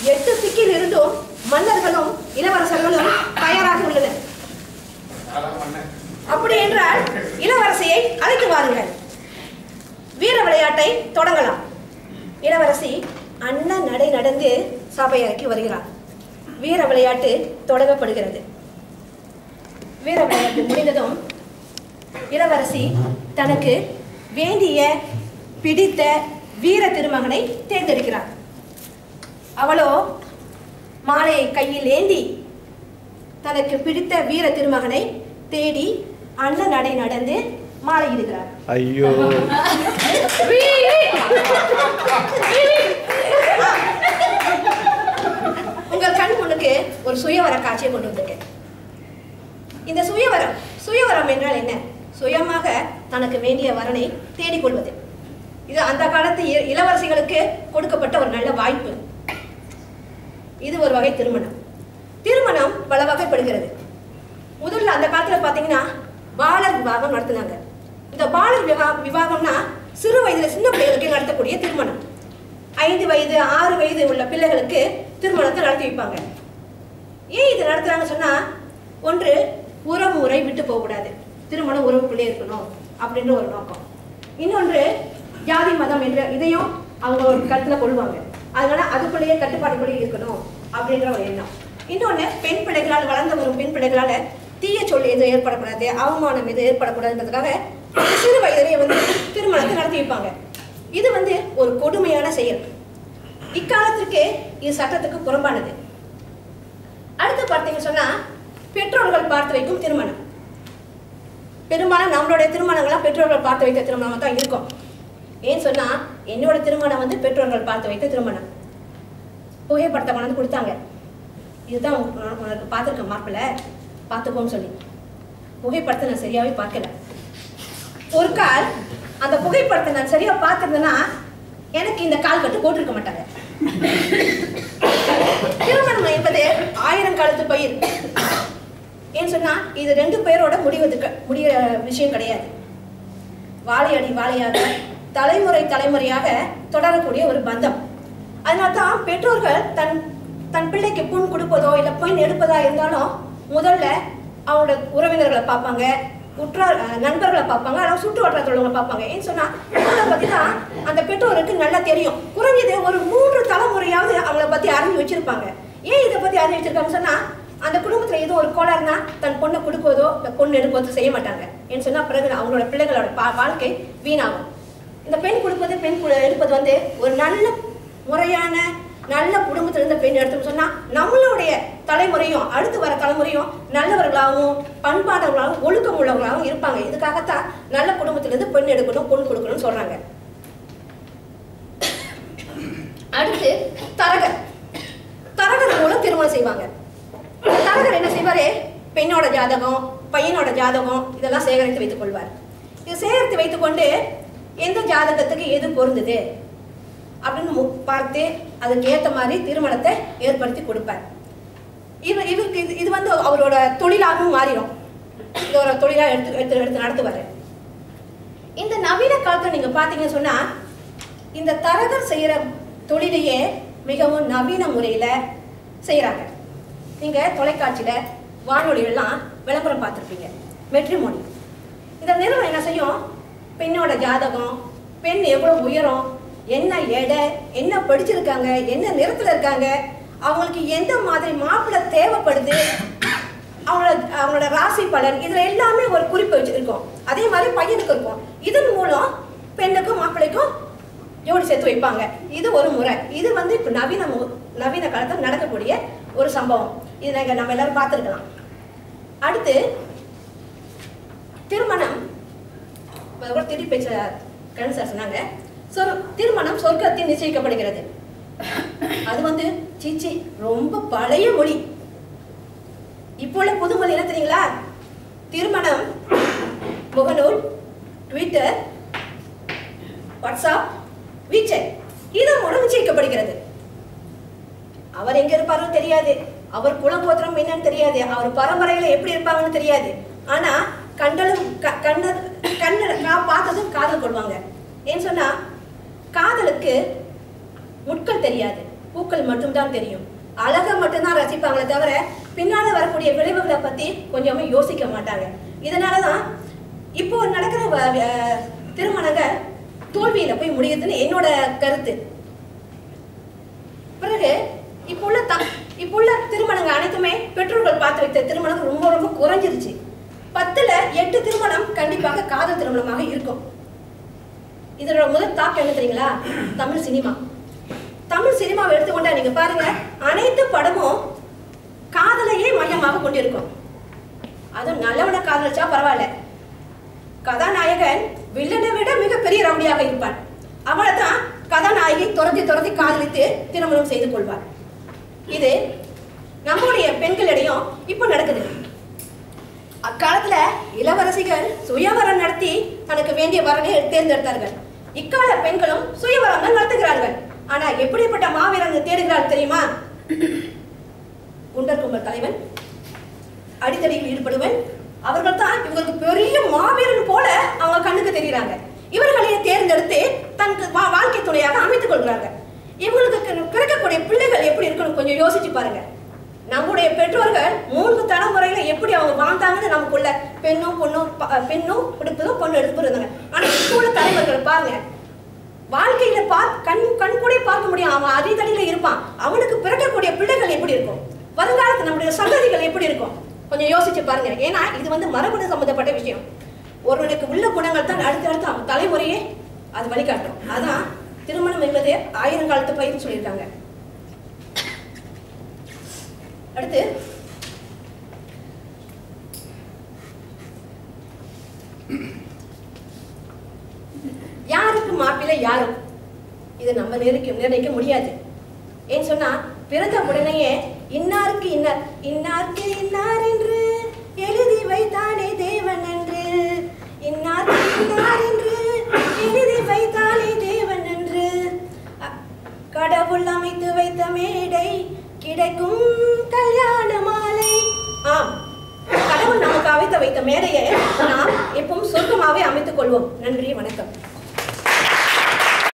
8 திக்கில் இருந்தும் மன்னர்களும் இளவரசர்களும் தயாராக உள்ளனர். அப்படி என்றால் இளவரசியை அழைத்து வாருங்கள், வீர விளையாட்டை தொடங்கலாம். இளவரசி அண்ணன் நடை நடந்து சபையறைக்கு வருகிறார். வீர விளையாட்டு தொடங்கப்படுகிறது. வீர விளையாட்டு முடிந்ததும் இளவரசி தனக்கு வேண்டிய பிடித்த வீர திருமகனை தேர்ந்தெடுக்கிறார். அவளோ மாலையை கையில் ஏந்தி தனக்கு பிடித்த வீர திருமகனை தேடி அண்ணன் நடை நடந்து மாலையிடுகிறார். ஐயோ, உங்கள் கண் முன்னுக்கு ஒரு சுயவர காட்சியை கொண்டு வந்திருக்கேன். இந்த சுயவரம் என்றால் என்ன? சுயமாக தனக்கு வேண்டிய வரனை தேடிக்கொள்வது. இது அந்த காலத்து இளவரசிகளுக்கு கொடுக்கப்பட்ட ஒரு நல்ல வாய்ப்பு. இது ஒரு வகை திருமணம். திருமணம் பல வகைப்படுகிறது. முதல்ல அந்த காலத்துல பாத்தீங்கன்னா பாலர் விவாகம் நடத்தினாங்க. இந்த பாலர் விவாகம்னா சிறு வயதுல சின்ன பிள்ளைகளுக்கு நடத்தக்கூடிய திருமணம். 5 வயது 6 வயது உள்ள பிள்ளைகளுக்கு திருமணத்தை நடத்தி வைப்பாங்க. ஏன் இது நடத்துறாங்கன்னு சொன்னா, ஒன்று உறவு முறை விட்டு போகக்கூடாது, திருமணம் உறவுக்குள்ளே இருக்கணும் அப்படின்ற ஒரு நோக்கம். இன்னொன்று ஜாதி மதம் என்ற இதையும் அவங்க ஒரு கருத்துல கொள்வாங்க. அதனால அதுக்குள்ளேயே கட்டுப்பாடுக்குள்ளே இருக்கணும் அப்படின்ற ஒரு எண்ணம். இன்னொன்று பெண் பிள்ளைகளால் வளர்ந்து வரும் பெண் பிள்ளைகளால தீய சொல் எதுவும் ஏற்படக்கூடாது, அவமானம் எதுவும் ஏற்படக்கூடாதுன்றதுக்காக சிறு வயதிலேயே திருமணத்தை நடத்தி வைப்பாங்க. இது ஒரு கொடுமையான செயல். இக்காலத்திற்கு இது சட்டத்துக்கு புறம்பானது. அடுத்து பார்த்தீங்கன்னு சொன்னா பெற்றோர்கள் பார்த்து வைக்கும் திருமணம். பெரும்பாலும் நம்மளுடைய திருமணங்கள்லாம் பெற்றோர்கள் பார்த்து வைத்த திருமணம் தான் இருக்கும். ஏன்னு சொன்னா என்னோட திருமணம் பெற்றோர்கள் பார்த்து வைத்த திருமணம். புகைப்படத்தை கொண்டு கொடுத்தாங்க. இதுதான் உனக்கு பார்த்துருக்க மாப்பிள்ள, பார்த்துக்கோன்னு சொல்லி. புகைப்படத்தை நான் சரியாவே பார்க்கல. ஒரு கால் அந்த புகைப்படத்தை நான் சரியா பார்த்திருந்தேன்னா எனக்கு இந்த கால் கட்டு போட்டிருக்க மாட்டாங்க. திருமணம் என்பது 1000 காலத்து பயிர். ஏன்னு சொன்னா இது 2 பேரோட முடிய விஷயம் கிடையாது. வாழையடி வாழையாக தலைமுறையாக தொடரக்கூடிய ஒரு பந்தம். அதனால்தான் பெற்றோர்கள் தன் பிள்ளைக்கு பொன் கொடுப்பதோ இல்லை பெண் எடுப்பதா இருந்தாலும் முதல்ல அவங்களோட உறவினர்களை பார்ப்பாங்க, உற்றார் நண்பர்களை பார்ப்பாங்க, அதாவது சுற்று வட்டாரத்தோட பார்ப்பாங்க. ஏன்னு சொன்னா இவங்களை பத்தி தான் அந்த பெற்றோருக்கு நல்லா தெரியும். குறைஞ்சது ஒரு 3 தலைமுறையாவது அவங்கள பத்தி அறிஞ்சு வச்சிருப்பாங்க. ஏன் இதை பத்தி அறிஞ்சு வச்சிருக்காங்கன்னு சொன்னா அந்த குடும்பத்துல ஏதோ ஒரு கோளாறுனா தன் பொண்ணை கொடுப்பதோ இல்லை பொண்ணு எடுப்பதோ செய்ய மாட்டாங்க. ஏன்னு சொன்னா பிறகு அவங்களோட பிள்ளைகளோட வாழ்க்கை வீணாகும். இந்த பெண் கொடுப்பது பெண் எடுப்பது ஒரு நல்ல முறையான நல்ல குடும்பத்துல இருந்த பெண் எடுத்துன்னு சொன்னா நம்மளுடைய தலைமுறையும் அடுத்து வர தலைமுறையும் நல்லவர்களாகவும் பண்பாடவர்களாகவும் ஒழுக்கம் உள்ளவர்களாகவும் இருப்பாங்க. இதுக்காகத்தான் நல்ல குடும்பத்துல இருந்து பெண் எடுக்கணும் பொண்ணு கொடுக்கணும்னு சொல்றாங்க. அடுத்து தரகர் மூலம் திருமணம் செய்வாங்க. தரகர் என்ன செய்வாரு? பெண்ணோட ஜாதகம் பையனோட ஜாதகம் இதெல்லாம் சேகரித்து வைத்துக் கொள்வார். இது சேகரித்து வைத்துக் கொண்டு எந்த ஜாதகத்துக்கு எது பொருந்தது அப்படின்னு பார்த்து அதுக்கு ஏற்ற மாதிரி திருமணத்தை ஏற்படுத்தி கொடுப்பார். இவருக்கு இது அவரோட தொழிலாகவும் மாறிடும். இது ஒரு தொழிலா எடுத்து நடத்துவார். இந்த நவீன காலத்துல நீங்க பாத்தீங்கன்னு சொன்னா இந்த தரகர் செய்யற தொழிலையே மிகவும் நவீன முறையில செய்யறாங்க. நீங்க தொலைக்காட்சியில வானொலியெல்லாம் விளம்பரம் பார்த்துருப்பீங்க. மெட்ரிமோனி இந்த நிறுவனம் என்ன செய்யும்? பெண்ணோட ஜாதகம், பெண் எவ்வளவு உயரம், என்ன எடை, என்ன படிச்சிருக்காங்க, என்ன நிறத்துல இருக்காங்க, அவங்களுக்கு எந்த மாதிரி மாப்பிள்ளை தேவைப்படுது, அவங்களோட ராசி பலன், இதுல எல்லாமே ஒரு குறிப்பு வச்சிருக்கோம். அதே மாதிரி பையனுக்கு இருக்கும். இதன் மூலம் பெண்ணுக்கும் மாப்பிள்ளைக்கும் ஜோடி சேர்த்து வைப்பாங்க. இது ஒரு முறை. இது இப்ப நவீன காலத்தில் நடக்கக்கூடிய ஒரு சம்பவம். இது நம்ம எல்லாரும் பார்த்துருக்கலாம். அடுத்து திருமணம் திருப்பி பேச்ச கண் சார் சொன்னாங்க, திருமணம் சொர்க்கத்தில் நிச்சயிக்கப்படுகிறது. அது சீச்சி ரொம்ப பழைய மொழி. இப்போ உள்ள புது மொழி என்ன தெரியுங்களா? திருமணம் முகநூல், ட்விட்டர், வாட்ஸ்அப், வீச்சட் இதன் மூலம் நிச்சயிக்கப்படுகிறது. அவர் எங்க இருப்பாரோ தெரியாது, அவர் குலகோத்திரம் என்னன்னு தெரியாது, அவர் பரம்பரையில எப்படி இருப்பாங்கன்னு தெரியாது. ஆனா நான் பார்த்ததும் காதல் கொள்வாங்க. ஏன்னு சொன்னா காதலுக்கு முட்கள் தெரியாது, பூக்கள் மட்டும்தான் தெரியும். அழகை மட்டும்தான் ரசிப்பாங்களே தவிர பின்னால வரக்கூடிய விளைவுகளை பத்தி கொஞ்சமே யோசிக்க மாட்டாங்க. இதனாலதான் இப்போ நடக்கிற திருமணங்கள் தோல்வியில போய் முடியுதுன்னு என்னோட கருத்து. பிறகு இப்போ உள்ள திருமணங்கள் அனைத்துமே பெற்றோர்கள் பார்த்து வைத்த திருமணம் ரொம்ப ரொம்ப குறைஞ்சிருச்சு. 10ல் 8 திருமணம் கண்டிப்பாக காதல் திருமணமாக இருக்கும். இதோட முதல் தாக்கம் என்ன தெரியுங்களா? தமிழ் சினிமா. தமிழ் சினிமாவை எடுத்துக்கொண்டா நீங்க பாருங்க, அனைத்து படமும் காதலையே மையமாக கொண்டிருக்கும். அதுவும் நல்லவனை காதலிச்சா பரவாயில்ல, கதாநாயகன் வில்லனை விட மிகப்பெரிய ரவுடியாக இருப்பான். அவளை தான் கதாநாயகி துரத்தி காதலித்து திருமணம் செய்து கொள்வார். இது நம்முடைய பெண்களிடையும் இப்ப நடக்குது. அக்காலத்துல இளவரசிகள் சுயவரம் நடத்தி தனக்கு வேண்டிய வரனை தேர்ந்தெடுத்தார்கள். இக்கால பெண்களும் சுயவரம் நடத்துகிறார்கள். ஆனா எப்படிப்பட்ட மாவீரன் தேடுகிறார்கள் தெரியுமா? குண்டர் கும்பல் தலைவன், அடித்தடியில் ஈடுபடுவன், அவர்கள் தான் இவங்களுக்கு பெரிய மாவீரன் போல அவங்க கண்ணுக்கு தெரிகிறாங்க. இவர்களையே தேர்ந்தெடுத்து தனக்கு வாழ்க்கை துணையாக அமைத்துக் கொள்கிறார்கள். இவங்களுக்கு பிறக்கக்கூடிய பிள்ளைகள் எப்படி இருக்கணும் கொஞ்சம் யோசிச்சு பாருங்க. நம்முடைய பெற்றோர்கள் 3 தலைமுறையில எப்படி அவங்க வாழ்ந்தாங்கன்னு நமக்குள்ள பெண்ணும் பிடிப்பதும் பொண்ணு எடுத்து இருந்தாங்க. ஆனா இப்போ உள்ள தலைவர்கள் பாருங்க, வாழ்க்கையில கண் கூட பார்க்க முடியும். அவன் அதிதடியில இருப்பான். அவனுக்கு பிறக்கக்கூடிய பிள்ளைகள் எப்படி இருக்கும்? வருங்காலத்து நம்முடைய சந்ததிகள் எப்படி இருக்கும்? கொஞ்சம் யோசிச்சு பாருங்க. ஏன்னா இது மரபணு சம்பந்தப்பட்ட விஷயம். ஒருவனுக்கு உள்ள குணங்கள் தான் அடுத்தடுத்து அவன் தலைமுறையே அது வழிகாட்டும். அதான் திருமணம் என்பது 1000 காலத்து பயிர்னு சொல்லியிருக்காங்க. அடுத்து யாருக்கு மாப்பிள்ளை யாரும் இதை நம்ம நிர்ணயிக்க முடியாது. ஏன்னு சொன்னா பிறந்த உடனேயே இன்னாருக்கு இன்னார் என்று எழுதி வைத்தானே தேவன் என்று, இன்னாருக்கு இன்னார் என்று எழுதி வைத்தானே தேவன் என்று, கடவுள் அமைத்து வைத்த மேடை கிடைக்கும் கல்யாண மாலை. ஆம், கடவுள் நமக்கு அமைத்து வைத்த மேடையை நாம் எப்பவும் சொர்க்கமாவே அமைத்துக் கொள்வோம். நன்றி, வணக்கம்.